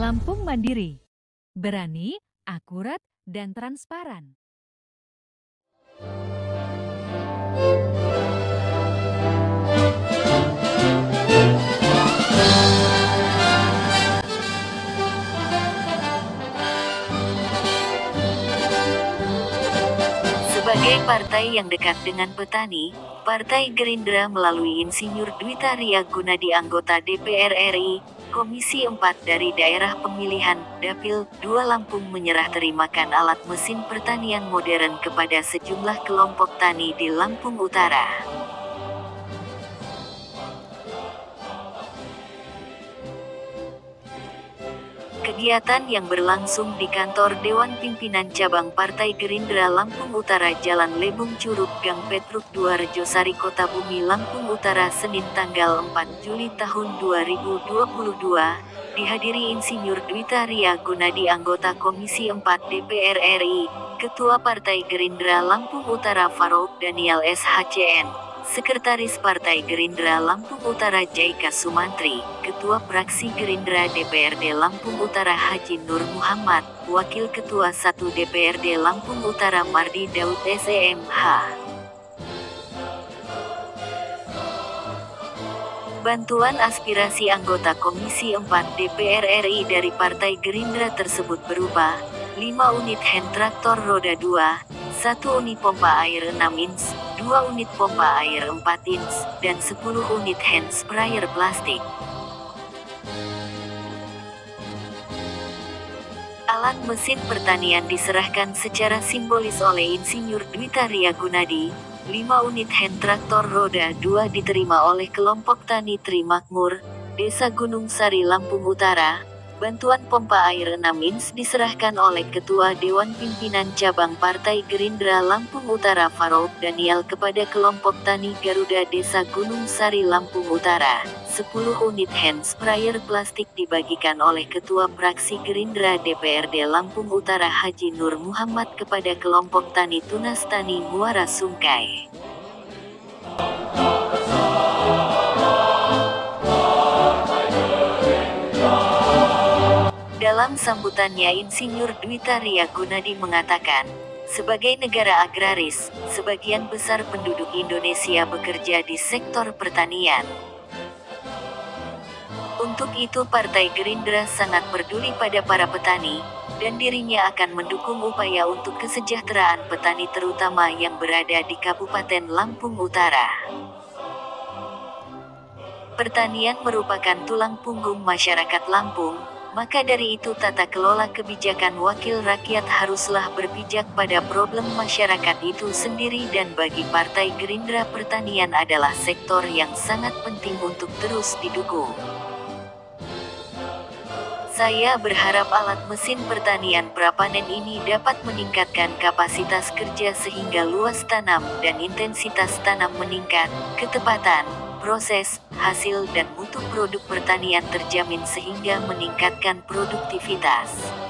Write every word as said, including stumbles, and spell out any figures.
Lampung Mandiri. Berani, akurat, dan transparan. Sebagai partai yang dekat dengan petani, Partai Gerindra melalui Insinyur Dwita Ria Gunadi anggota D P R R I, Komisi empat dari daerah pemilihan, Dapil dua Lampung menyerah terimakan alat mesin pertanian modern kepada sejumlah kelompok tani di Lampung Utara. Kegiatan yang berlangsung di kantor Dewan Pimpinan Cabang Partai Gerindra Lampung Utara Jalan Lebung Curug Gang Petruk dua Rejosari Kota Bumi Lampung Utara Senin tanggal empat Juli tahun dua ribu dua puluh dua, dihadiri Insinyur Dwita Ria Gunadi anggota Komisi empat D P R R I, Ketua Partai Gerindra Lampung Utara Farouk Daniel S H C N, Sekretaris Partai Gerindra Lampung Utara Jaika Sumantri, Ketua Praksi Gerindra D P R D Lampung Utara Haji Nur Muhammad, Wakil Ketua satu D P R D Lampung Utara Mardi Daud S E M H. Bantuan aspirasi anggota Komisi empat D P R R I dari Partai Gerindra tersebut berupa lima unit hand traktor roda dua, satu unit pompa air enam inch, dua unit pompa air empat inch, dan sepuluh unit hand sprayer plastik. Alat mesin pertanian diserahkan secara simbolis oleh Insinyur Dwita Ria Gunadi. lima unit hand traktor roda dua diterima oleh kelompok Tani Trimakmur, Desa Gunung Sari Lampung Utara. Bantuan pompa air enam inch diserahkan oleh Ketua Dewan Pimpinan Cabang Partai Gerindra Lampung Utara Farouk Daniel kepada kelompok Tani Garuda Desa Gunung Sari Lampung Utara. sepuluh unit hand sprayer plastik dibagikan oleh Ketua Praksi Gerindra D P R D Lampung Utara Haji Nur Muhammad kepada kelompok Tani Tunas Tani Muara Sungkai. Dalam sambutannya Insinyur Dwita Ria Gunadi mengatakan, sebagai negara agraris, sebagian besar penduduk Indonesia bekerja di sektor pertanian. Untuk itu Partai Gerindra sangat peduli pada para petani, dan dirinya akan mendukung upaya untuk kesejahteraan petani terutama yang berada di Kabupaten Lampung Utara. Pertanian merupakan tulang punggung masyarakat Lampung. Maka dari itu tata kelola kebijakan wakil rakyat haruslah berpijak pada problem masyarakat itu sendiri dan bagi Partai Gerindra pertanian adalah sektor yang sangat penting untuk terus didukung. Saya berharap alat mesin pertanian prapanen ini dapat meningkatkan kapasitas kerja sehingga luas tanam dan intensitas tanam meningkat, ketepatan proses, hasil dan mutu produk pertanian terjamin sehingga meningkatkan produktivitas.